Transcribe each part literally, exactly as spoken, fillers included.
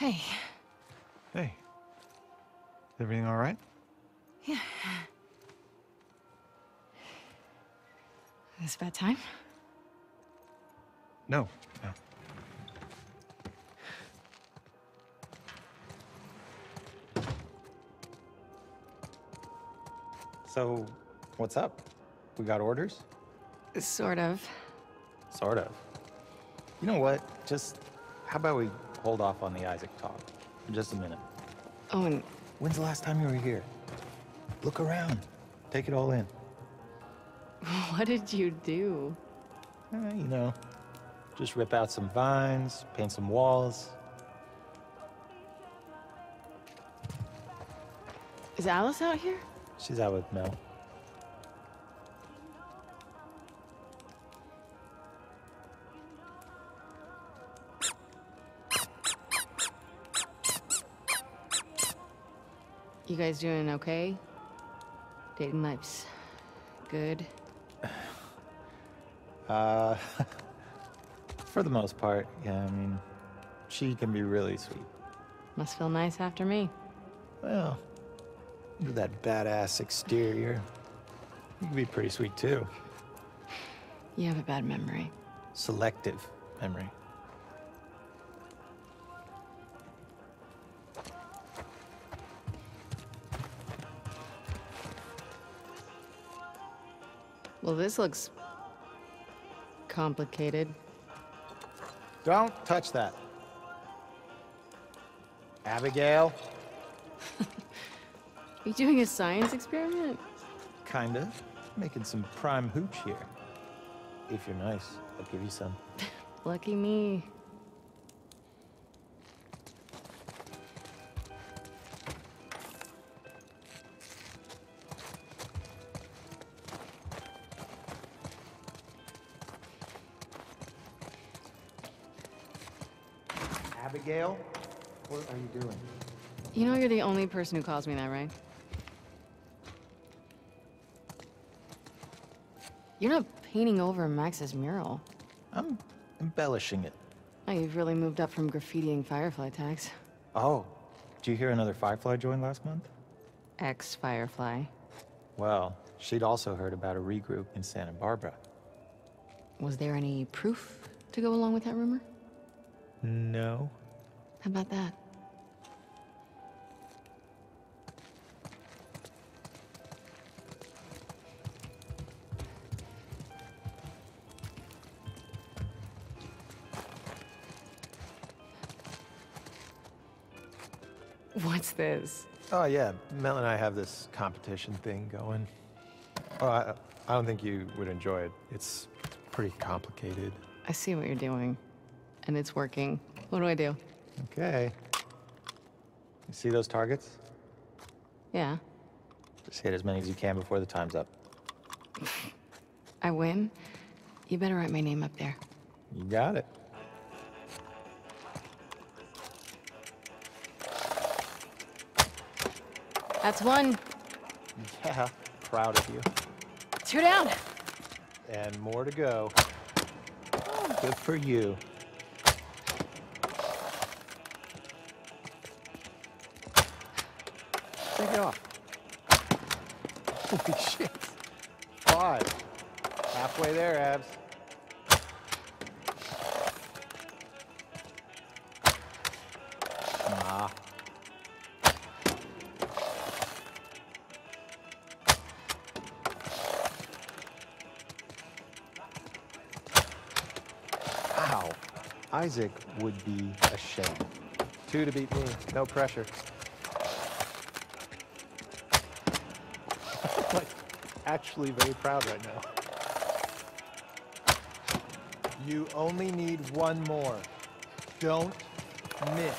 Hey. Hey. Is everything all right? Yeah. Is it bad time? No, no. So, what's up? We got orders? Sort of. Sort of. You know what? Just, how about we hold off on the Isaac talk for just a minute? Owen. When's the last time you were here? Look around. Take it all in. What did you do? Eh, you know, just rip out some vines, paint some walls. Is Alice out here? She's out with Mel. You guys doing okay? Dating life's good? Uh, for the most part, yeah, I mean, she can be really sweet. Must feel nice after me. Well, with that badass exterior, you can be pretty sweet too. You have a bad memory. Selective memory. Well, this looks complicated. Don't touch that. Abigail? Are you doing a science experiment? Kinda. Making some prime hooch here. If you're nice, I'll give you some. Lucky me. Abigail? What are you doing? You know you're the only person who calls me that, right? You're not painting over Max's mural. I'm embellishing it. Oh, you've really moved up from graffitiing Firefly tags. Oh, did you hear another Firefly joined last month? Ex-Firefly. Well, she'd also heard about a regroup in Santa Barbara. Was there any proof to go along with that rumor? No. How about that? What's this? Oh yeah, Mel and I have this competition thing going. Oh, I, I don't think you would enjoy it. It's pretty complicated. I see what you're doing, and it's working. What do I do? Okay. You see those targets? Yeah. Just hit as many as you can before the time's up. I win? You better write my name up there. You got it. That's one. Yeah, proud of you. Two down. And more to go. Oh, good for you. Take it off. Holy shit. Five. Halfway there, Abs. Nah. Ow. Isaac would be ashamed. Two to beat me. No pressure. Like, actually very proud right now. You only need one more. Don't miss.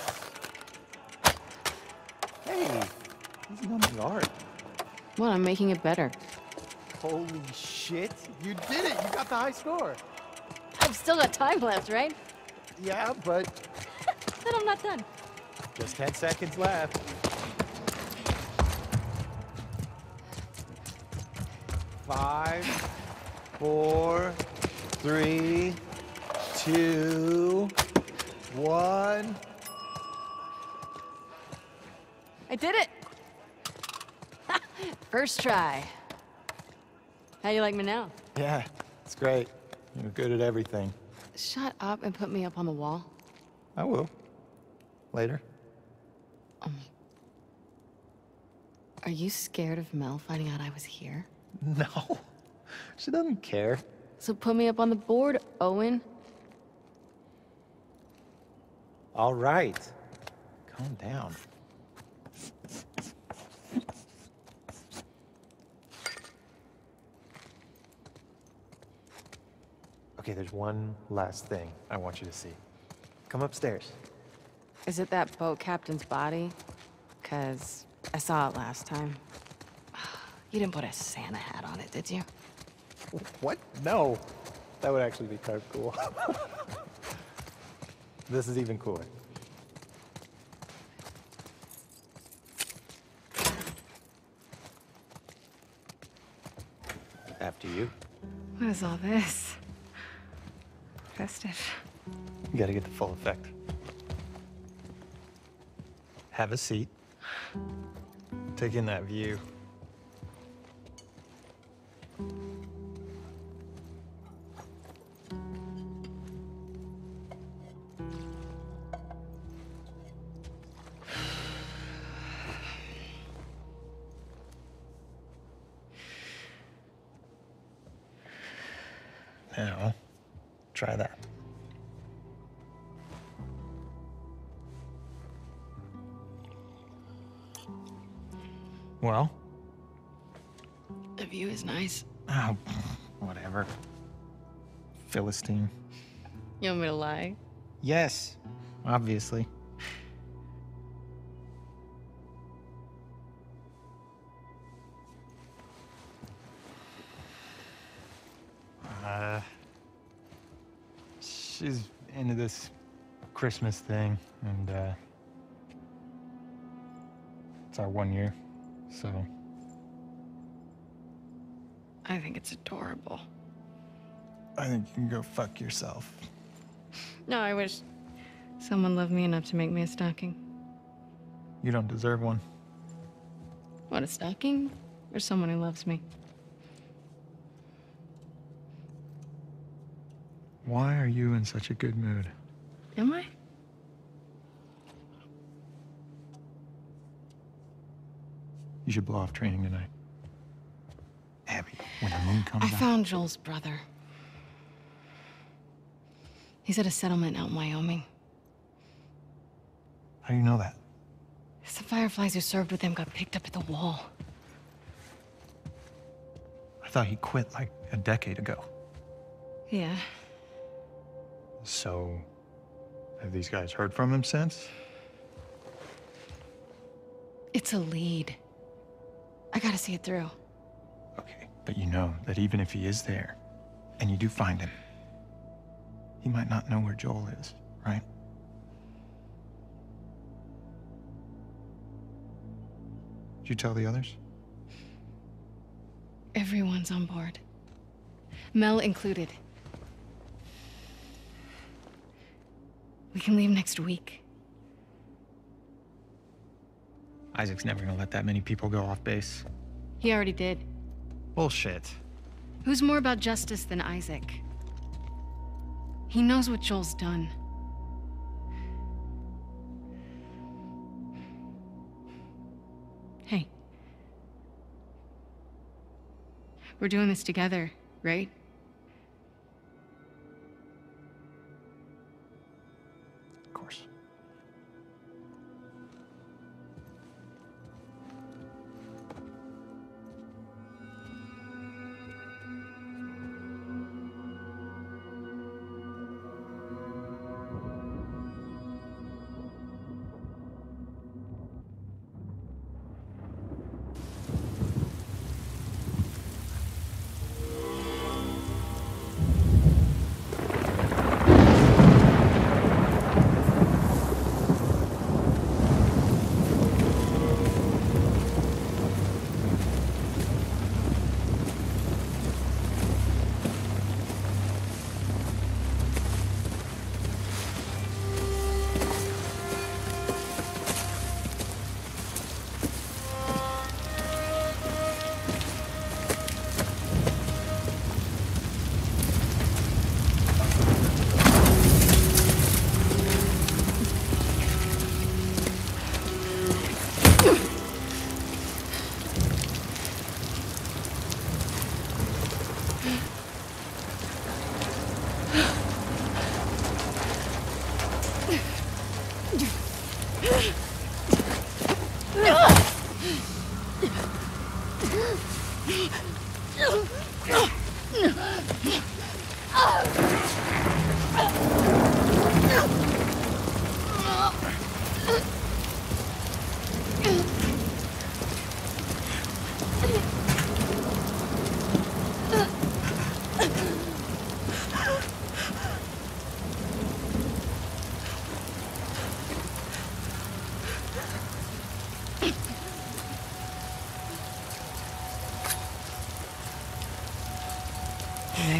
Hey, easy on the art. Well, I'm making it better. Holy shit, you did it! You got the high score! I've still got time left, right? Yeah, but Then I'm not done. just ten seconds left. Five, four, three, two, one. I did it! First try. How you like me now? Yeah, it's great. You're good at everything. Shut up and put me up on the wall. I will. Later. Are you scared of Mel finding out I was here? No. She doesn't care. So put me up on the board, Owen. All right. Calm down. Okay, there's one last thing I want you to see. Come upstairs. Is it that boat captain's body? Cause I saw it last time. You didn't put a Santa hat on it, did you? What? No. That would actually be kind of cool. This is even cooler. After you. What is all this? Festive. You gotta get the full effect. Have a seat. Take in that view. Now, try that. Well? The view is nice. Oh, whatever. Philistine. You want me to lie? Yes, obviously. Uh, she's into this Christmas thing, and uh, it's our one year, so. I think it's adorable. I think you can go fuck yourself. No, I wish someone loved me enough to make me a stocking. You don't deserve one. What, a stocking? Or someone who loves me? Why are you in such a good mood? Am I? You should blow off training tonight. Abby, when the moon comes I out. found Joel's brother. He's at a settlement out in Wyoming. How do you know that? Some Fireflies who served with him got picked up at the wall. I thought he quit like a decade ago. Yeah. So, have these guys heard from him since? It's a lead. I gotta see it through. Okay, but you know that even if he is there, and you do find him, he might not know where Joel is, right? Did you tell the others? Everyone's on board. Mel included. We can leave next week. Isaac's never gonna let that many people go off base. He already did. Bullshit. Who's more about justice than Isaac? He knows what Joel's done. Hey. We're doing this together, right? Of course.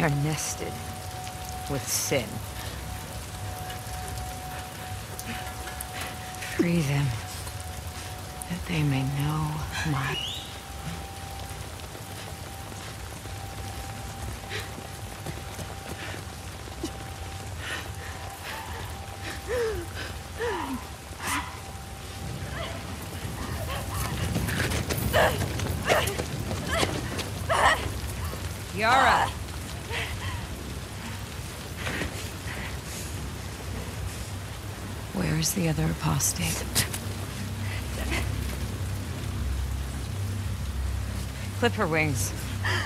They are nested with sin. Free them, that they may know my... Yara! Where is the other apostate? Clip her wings.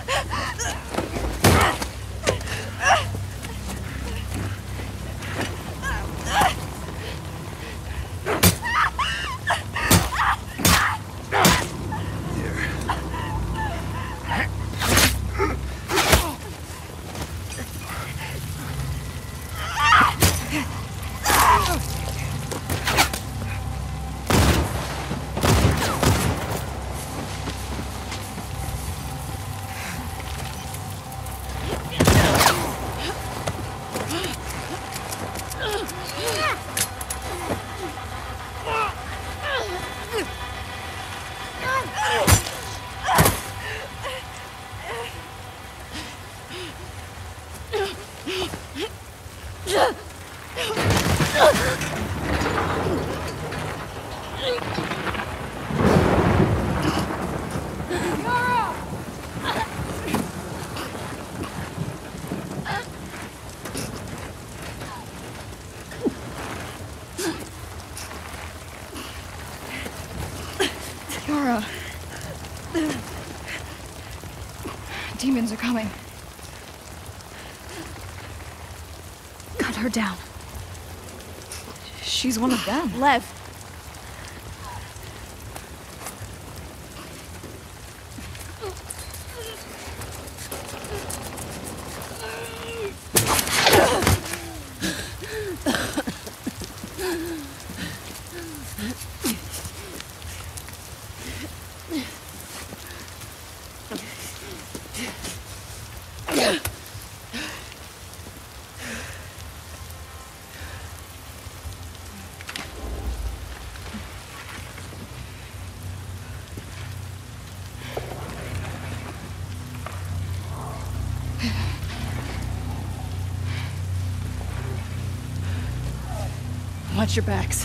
Yara. Demons are coming. Cut her down. She's one of them. Lev. Watch your backs.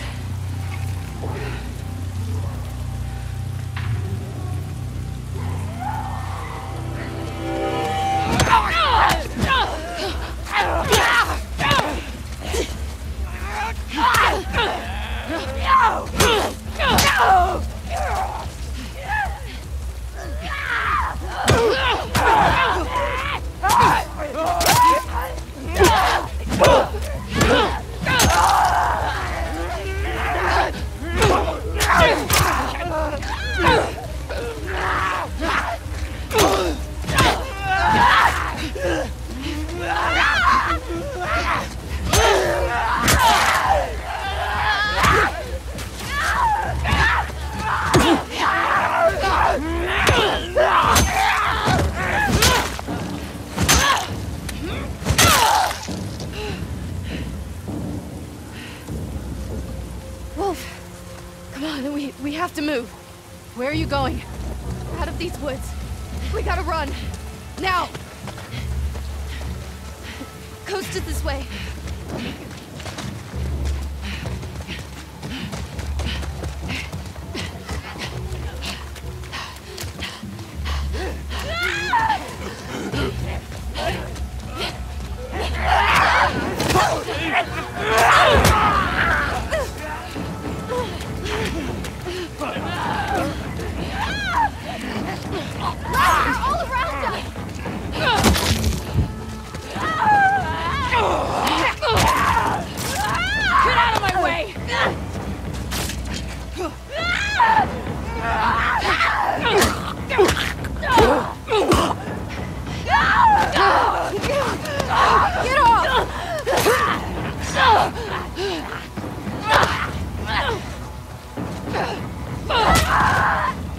We, we have to move. Where are you going? Out of these woods. We gotta run. Now! Coast is this way.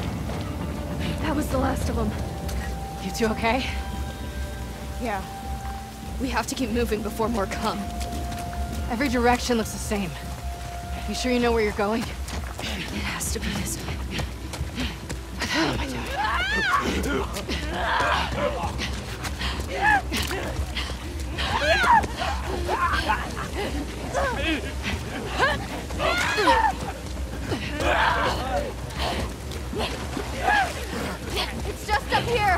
That was the last of them. You two okay? Yeah. We have to keep moving before more come. Every direction looks the same. You sure you know where you're going? It has to be this way. What the hell am I doing? It's just up here!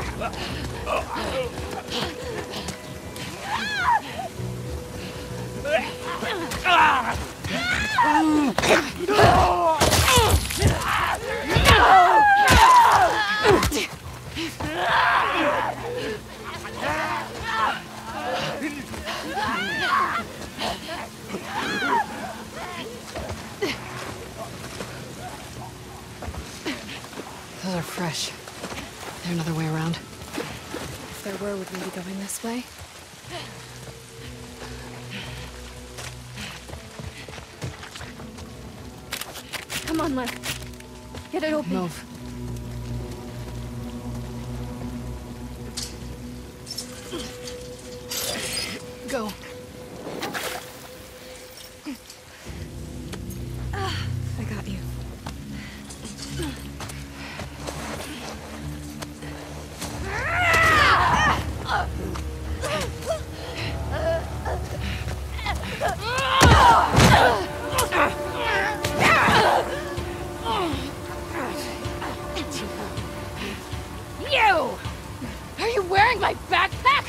Those are fresh. There another way around? If there were, would we be going this way? Come on, Lynn. Get it open. Move. Go. I got you. You! Are you wearing my backpack?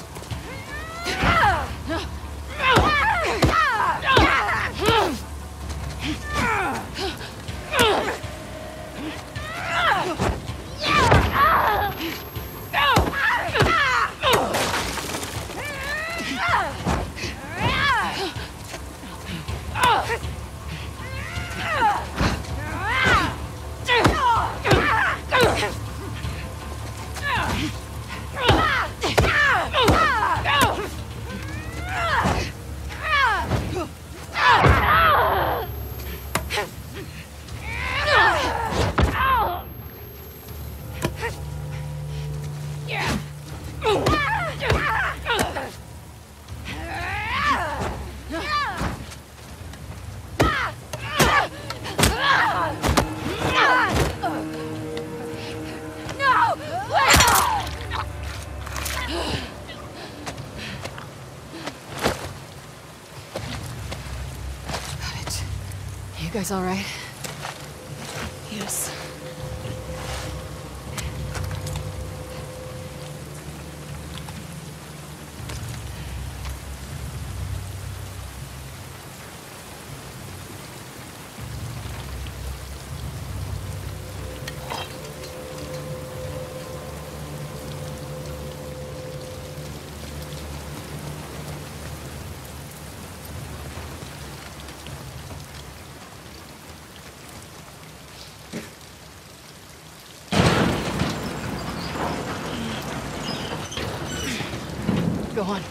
You guys all right? Yes. Go on.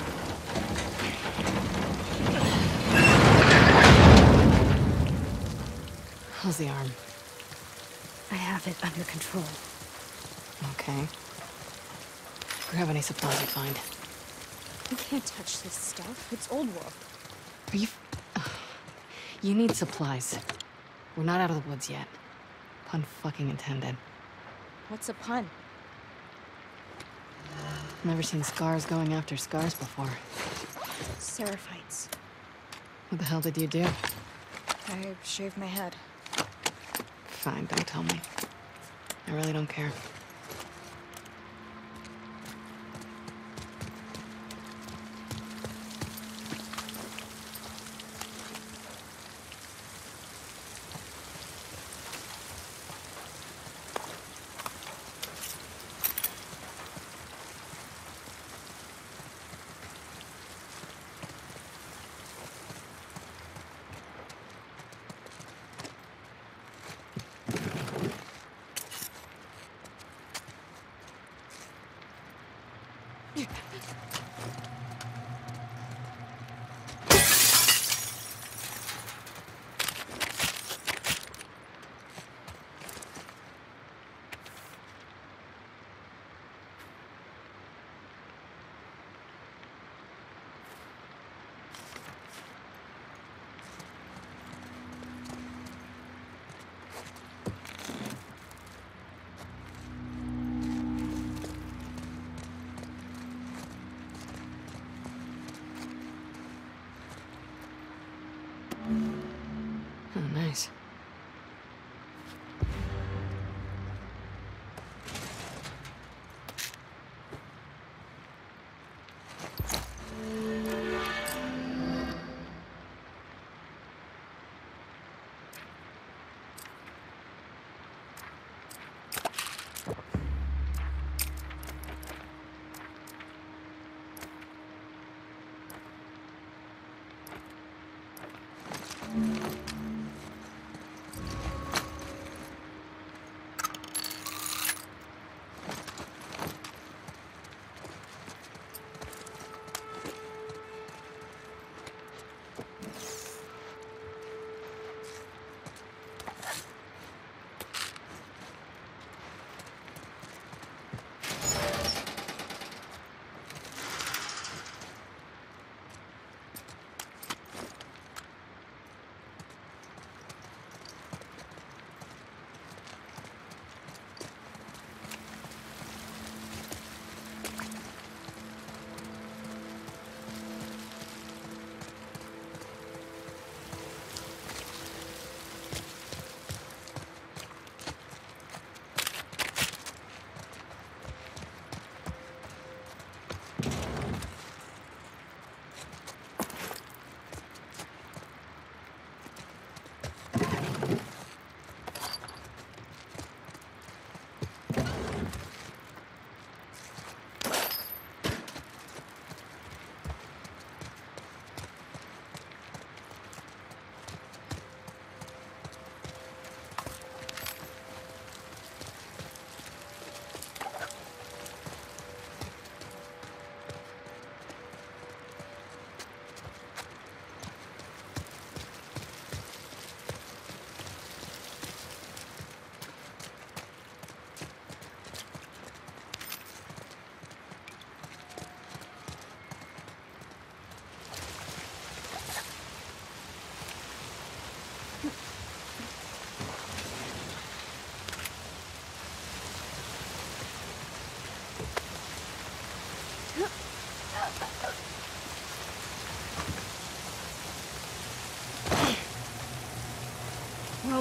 How's the arm? I have it under control. Okay. Grab any supplies you find. You can't touch this stuff. It's old world. Are you... You need supplies. We're not out of the woods yet. Pun fucking intended. What's a pun? Never seen scars going after scars before. Seraphites. What the hell did you do? I shaved my head. Fine, don't tell me. I really don't care.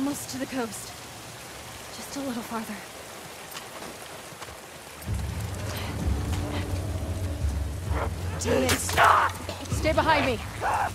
almost to the coast. Just a little farther. Demons! Stay behind me!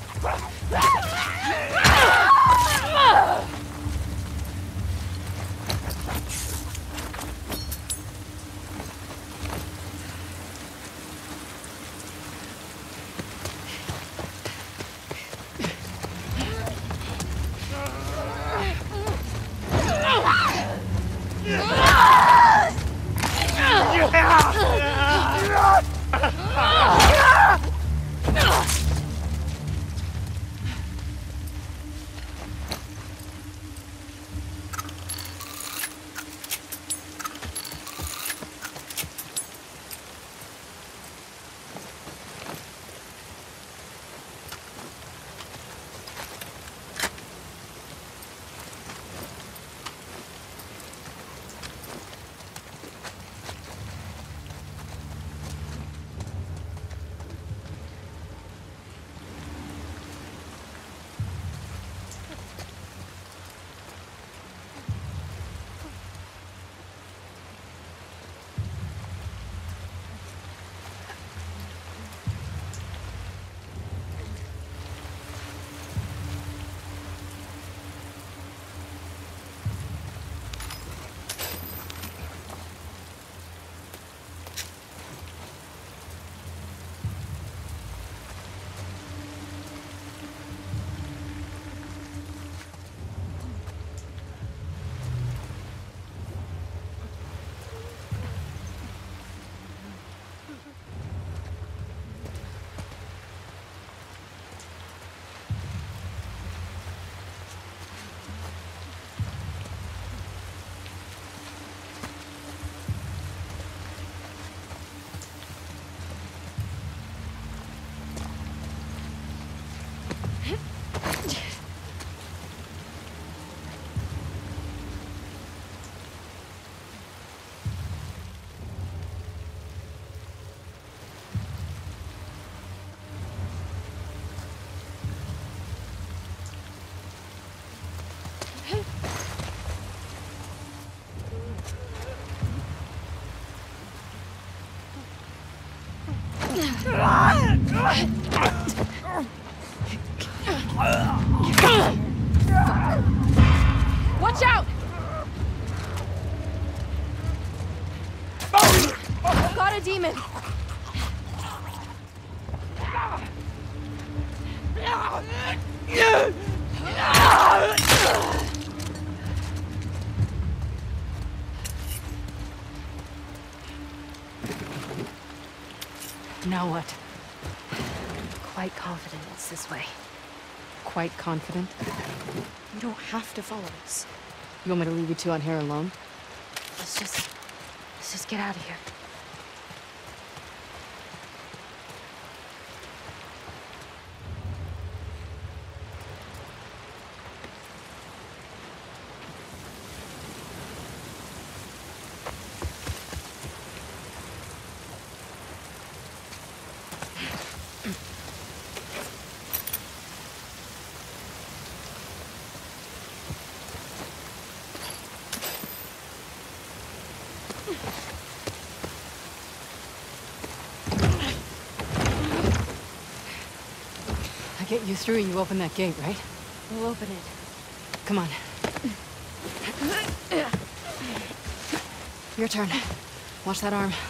Watch out! Got a demon! Now what? Quite confident it's this way. Quite confident? You don't have to follow us. You want me to leave you two out here alone? Let's just... let's just get out of here. Get you through, you open that gate, right? We'll open it. Come on. Your turn. Watch that arm.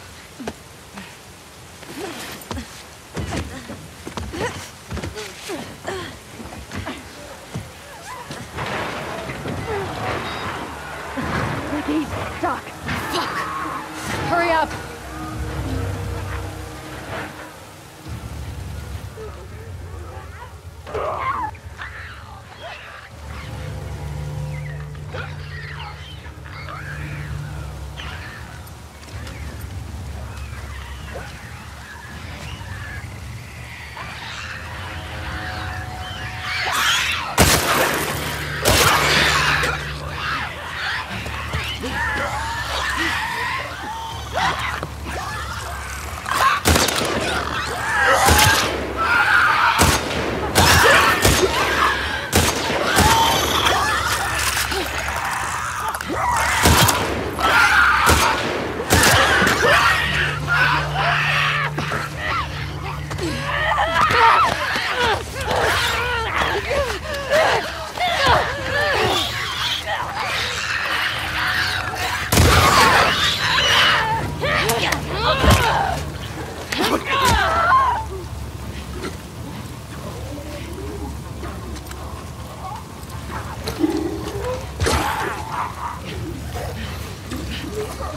Ricky, Doc. Fuck! Hurry up! Ah!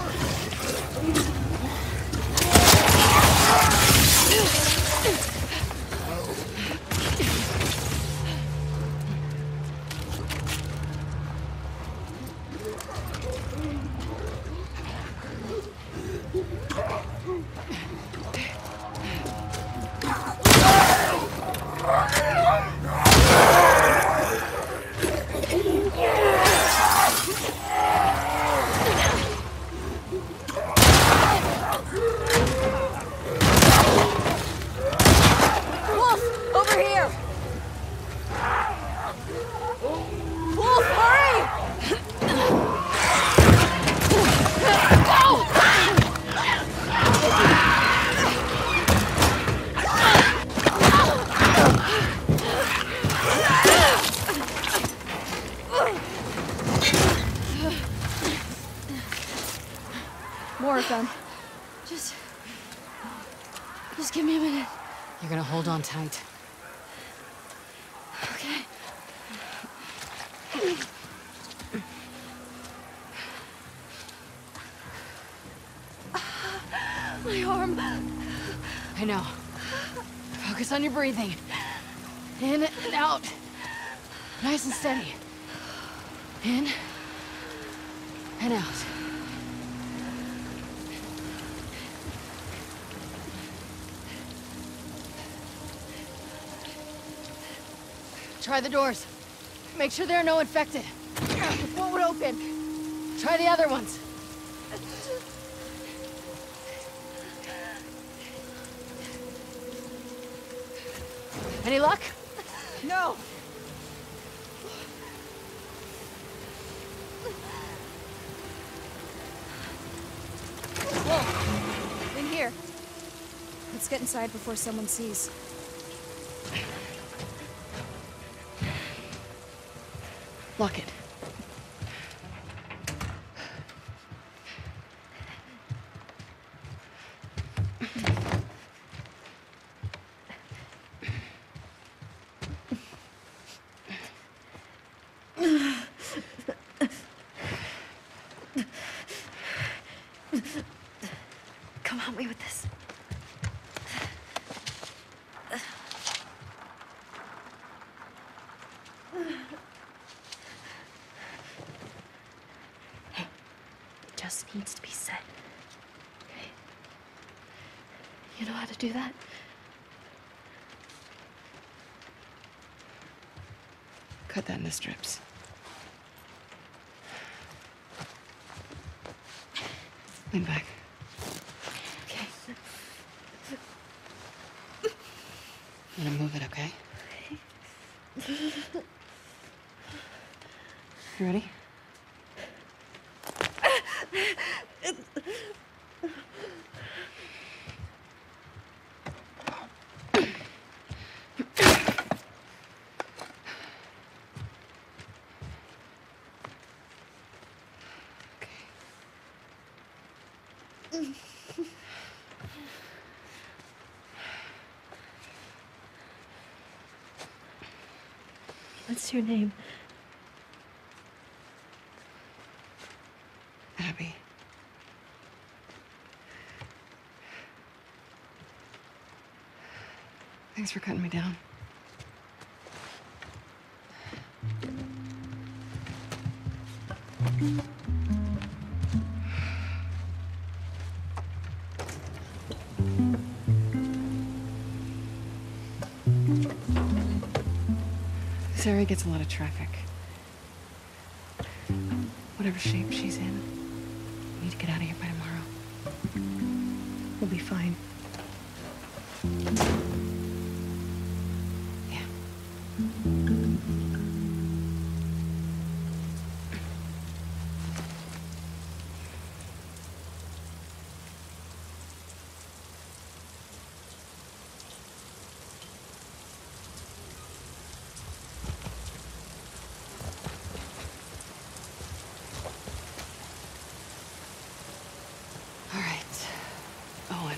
More of them. Just... Just give me a minute. You're gonna hold on tight. Okay. My arm. I know. Focus on your breathing. In and out. Nice and steady. In and out. Try the doors. Make sure there are no infected. What would open? Try the other ones. Any luck? No! Whoa! In here. Let's get inside before someone sees. Lock it. Come help me with this. Hey, it just needs to be said. Okay? You know how to do that? Cut that into strips. Lean back. Okay. I'm gonna move it, okay? You ready? What's your name? Abby. Thanks for cutting me down. This area gets a lot of traffic. Whatever shape she's in, we need to get out of here by tomorrow. We'll be fine. Yeah. All right, Owen.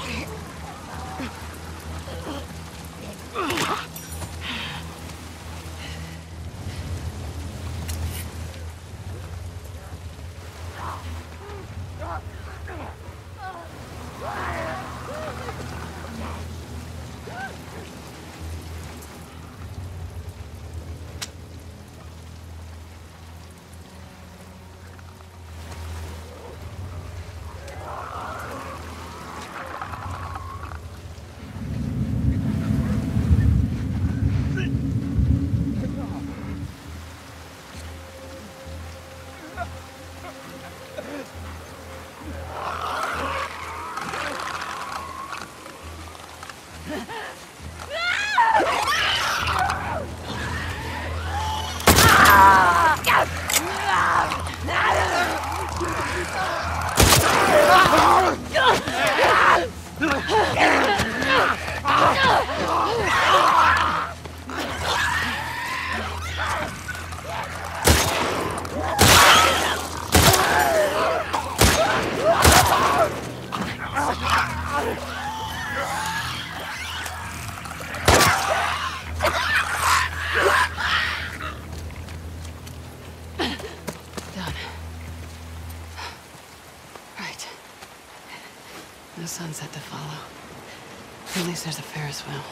No sunset to follow. At least there's a Ferris wheel.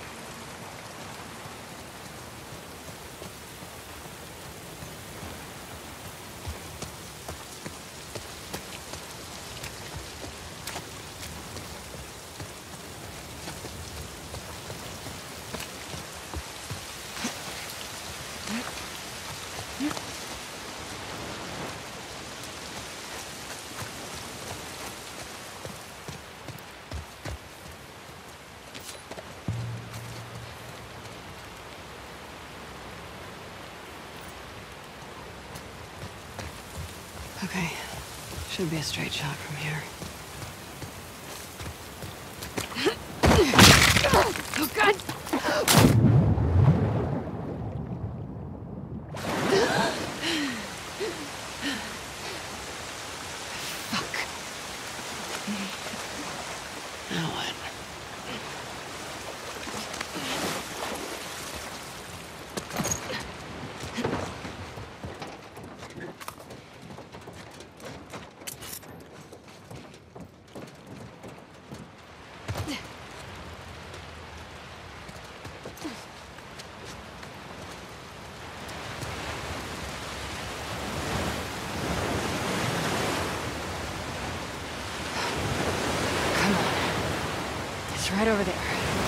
Okay, should be a straight shot from here. Oh, God! Fuck. Now what? Right over there.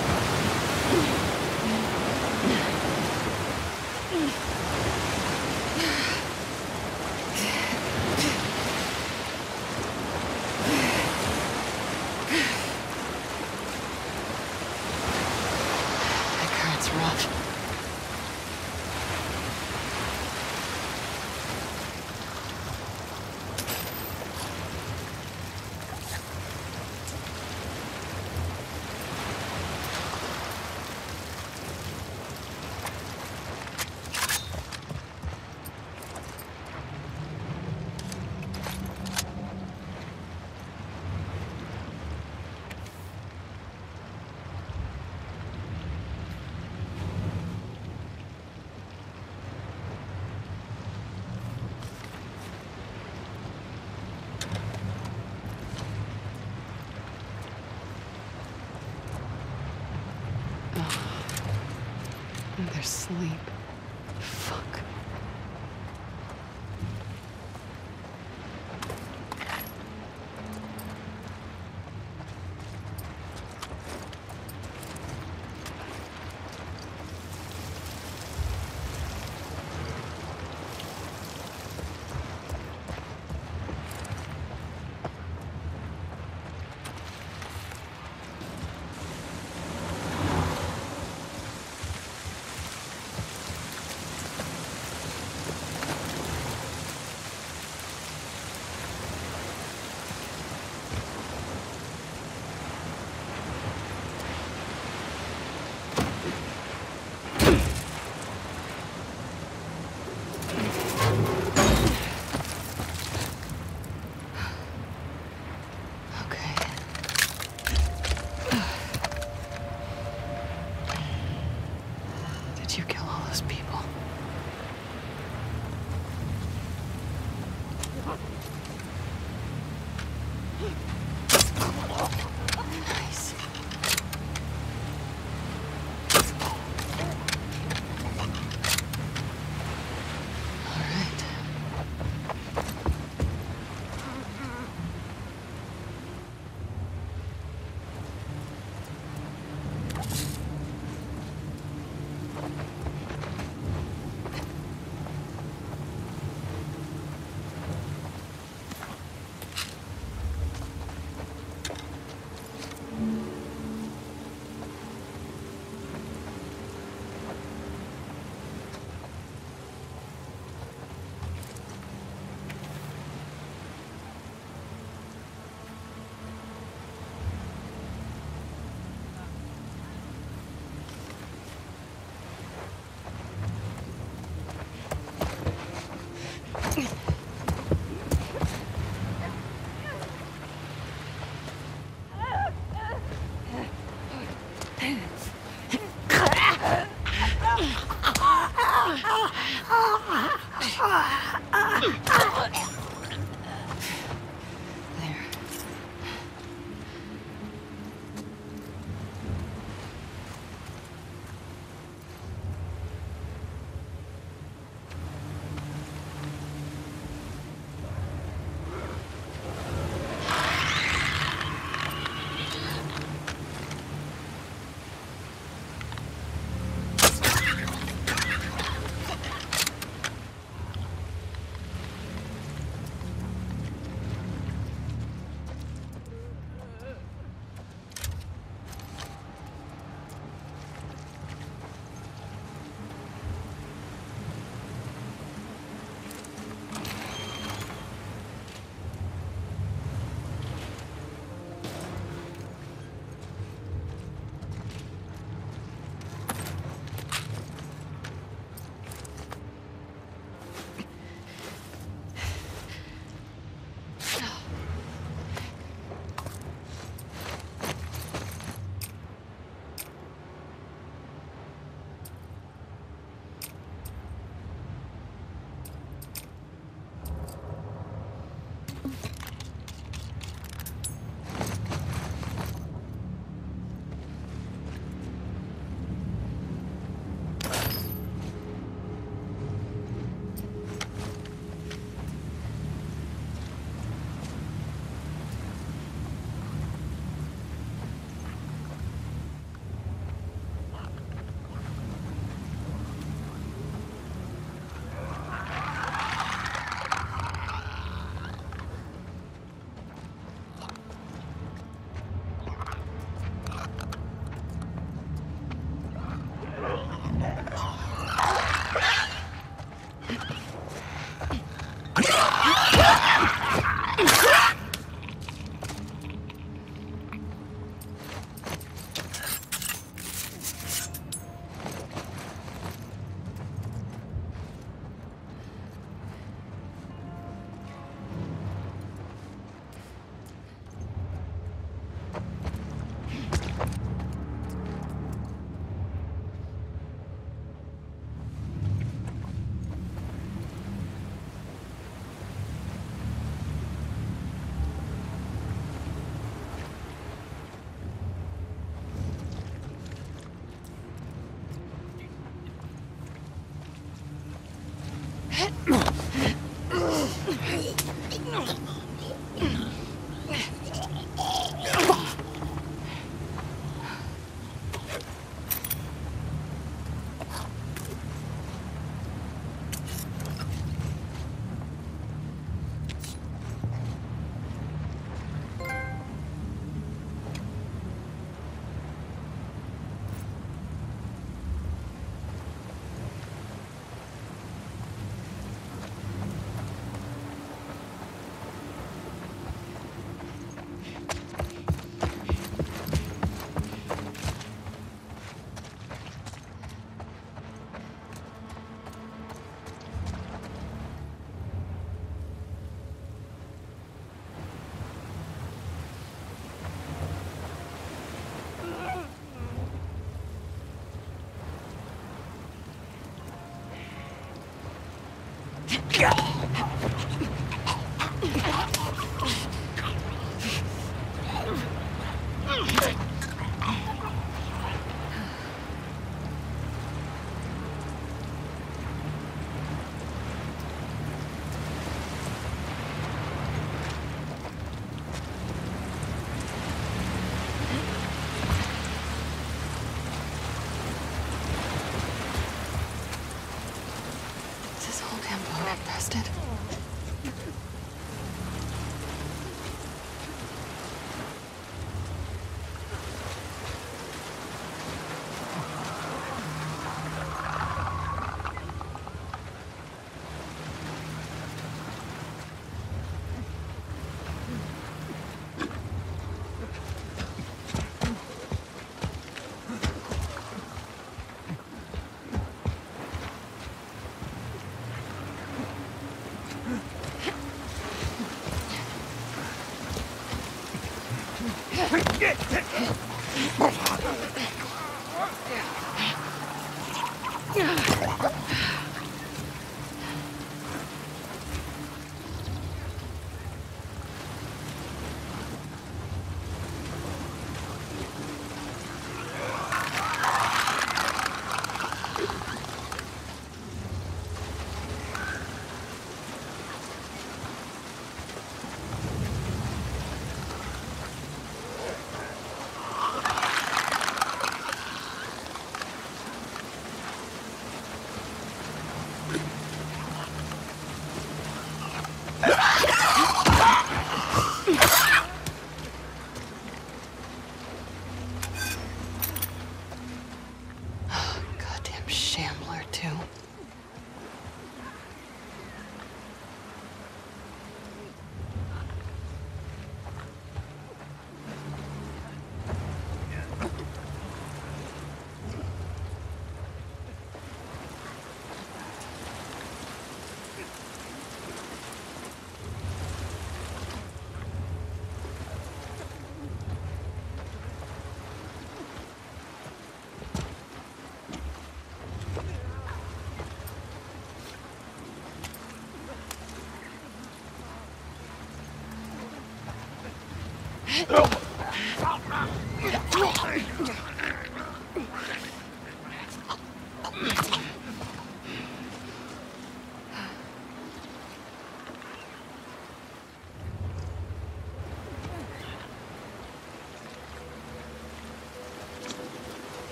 That current's rough. And their sleep. Fuck.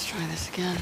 Let's try this again.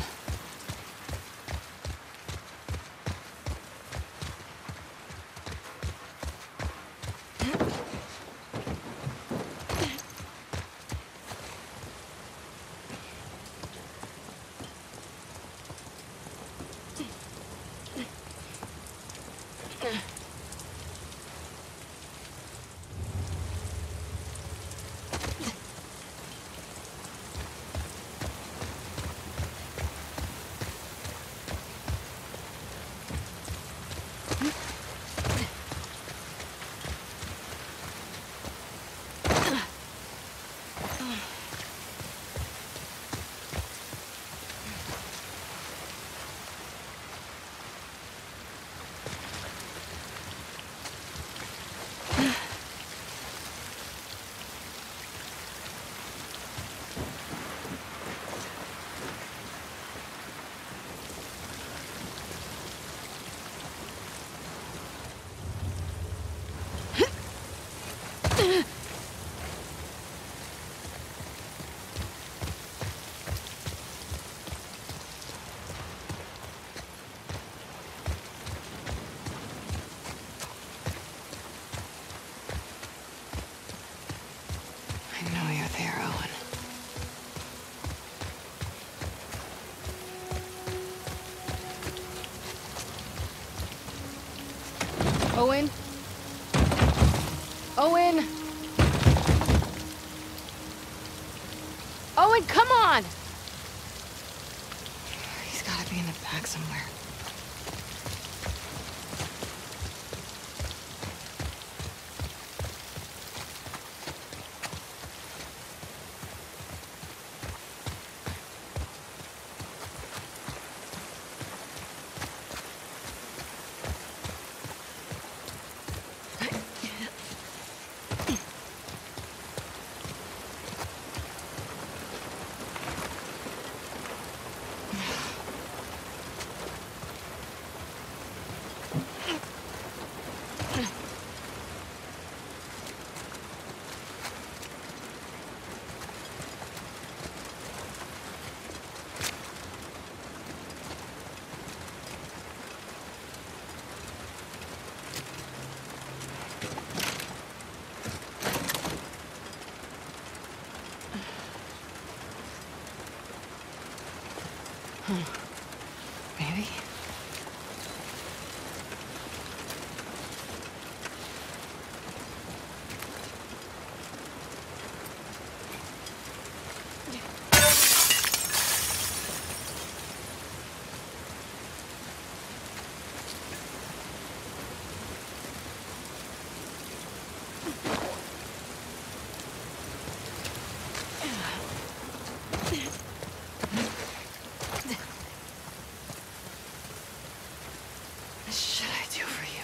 I know you're there, Owen. Owen? Owen? Owen, come on! He's gotta be in the back somewhere. Maybe? What should I do for you?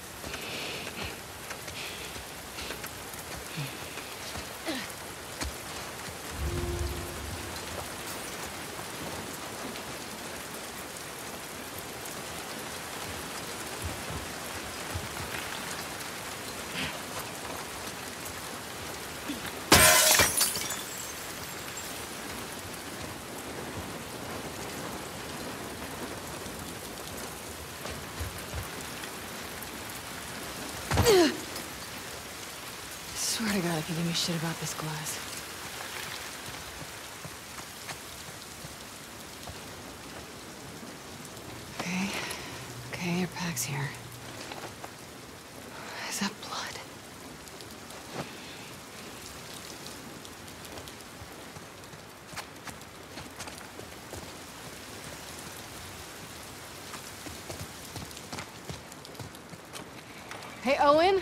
Swear to God, if you give me shit about this glass. Okay. Okay, your pack's here. Is that blood? Hey, Owen?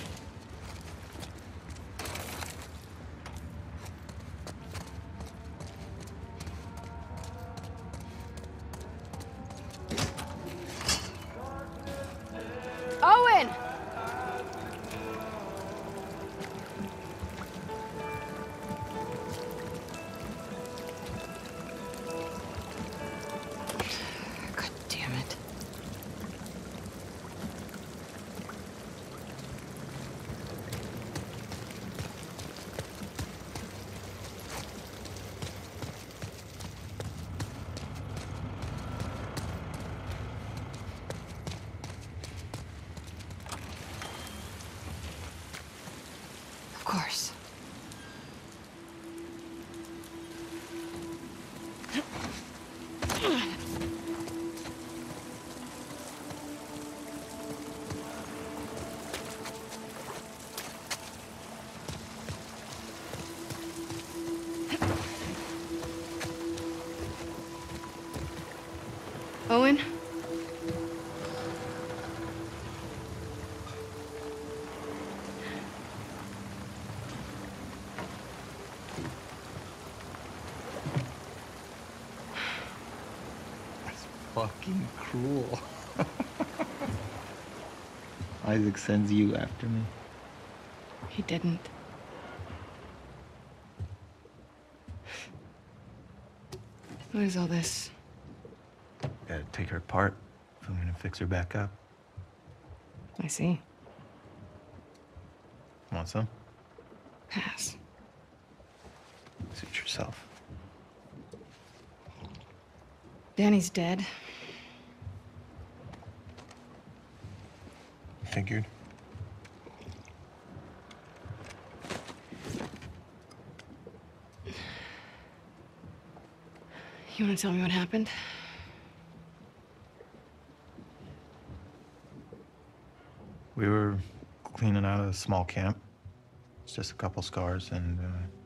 Owen! God damn it. Owen? That's fucking cruel. Isaac sends you after me. He didn't. What is all this? Gotta take her apart if I'm gonna fix her back up. I see. Want some? Pass. Suit yourself. Danny's dead. Figured. You want to tell me what happened? We were cleaning out a small camp. It's just a couple scars, and uh,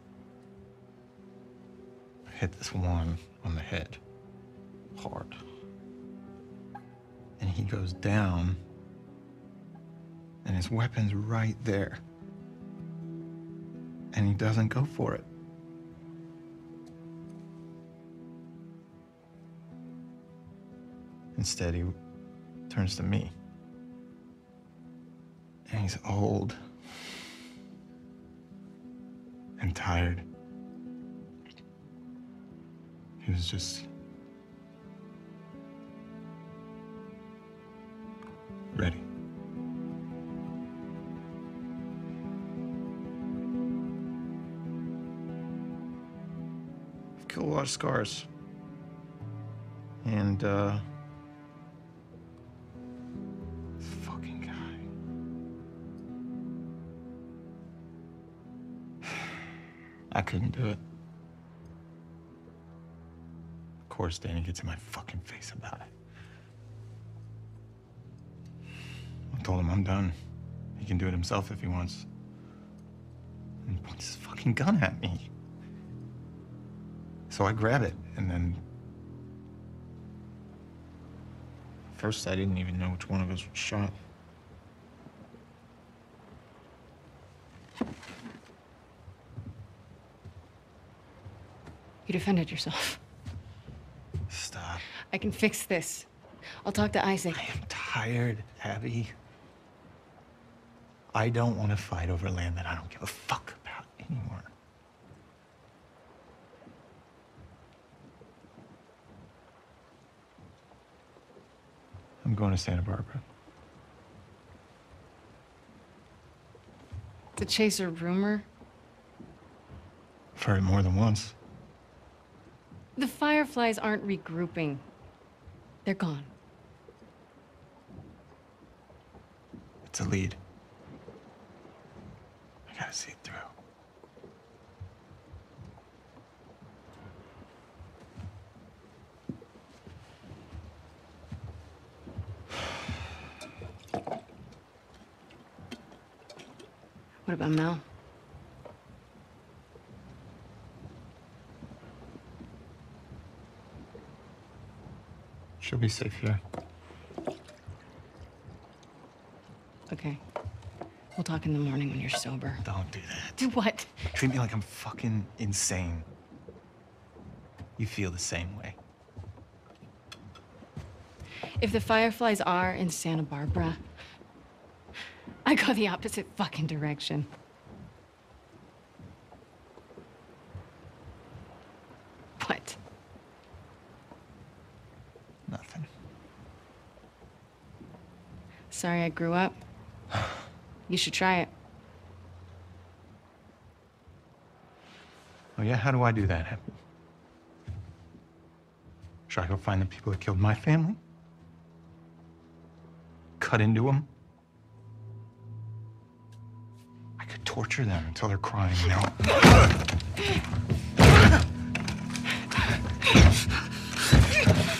I hit this one on the head. Hard. And he goes down, and his weapon's right there. And he doesn't go for it. Instead, he turns to me. And he's old and tired. He was just ready. I've killed a lot of scars. And, uh, I couldn't do it. Of course, Danny gets in my fucking face about it. I told him I'm done. He can do it himself if he wants. And he points his fucking gun at me. So I grab it, and then... First, I didn't even know which one of us was shot. You defended yourself. Stop. I can fix this. I'll talk to Isaac. I am tired, Abby. I don't want to fight over land that I don't give a fuck about anymore. I'm going to Santa Barbara. To chase a rumor? I've heard it more than once. The Fireflies aren't regrouping. They're gone. It's a lead. I gotta see it through. What about Mel? She'll be safe here. Okay. We'll talk in the morning when you're sober. Don't do that. Do what? Treat me like I'm fucking insane. You feel the same way. If the Fireflies are in Santa Barbara, I go the opposite fucking direction. What? Nothing. Sorry I grew up. You should try it. Oh yeah? How do I do that? Should I go find the people that killed my family? Cut into them? I could torture them until they're crying now.